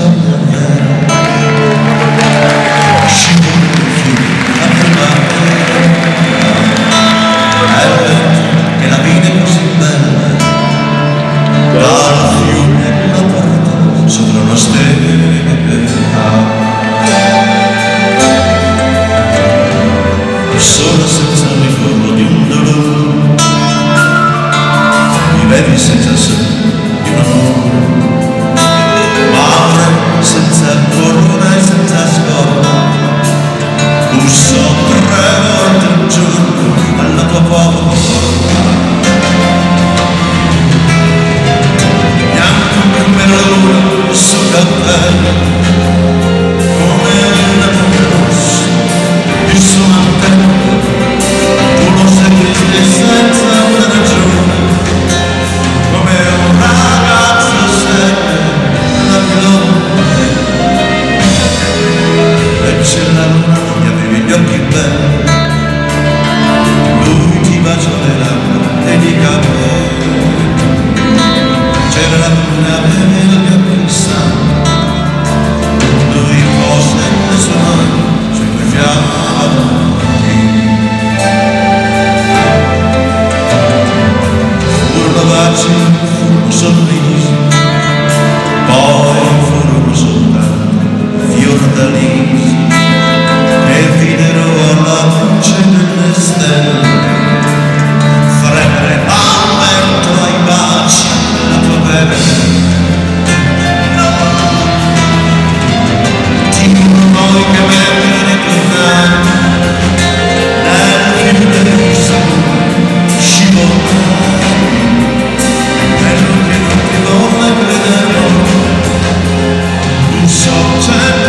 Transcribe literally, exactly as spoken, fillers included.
sogno vero, scivolo a fermare, è vero che la vita è così bella, dal fiume alla porta sopra una stella, solo senza il ricordo di un dolore, vivevi senza il sogno di un amore, mare senza corona e senza scopo, bussò tre volte al giorno alla tua porta, bianco come la luna sul cappello, come una nube rossa il suo mantello, tu lo seguivi senza una ragione, come un ragazzo segue la pilone, e c'è la luna, gli avevi gli occhi belli, lui ti baciò le labbra e i capelli, c'era la luna, aveva gli occhi il sangue, lui pose le sue mani sui tuoi fianchi, furono baci, furono sorrisi, poi furono soltanto fiordalisi, e videro alla luce delle stelle fremere al vento ai baci la tua pelle. Poi che mettere tornare nel fiume di sangue scivolare, quello che non ti vuole credere, un soggetto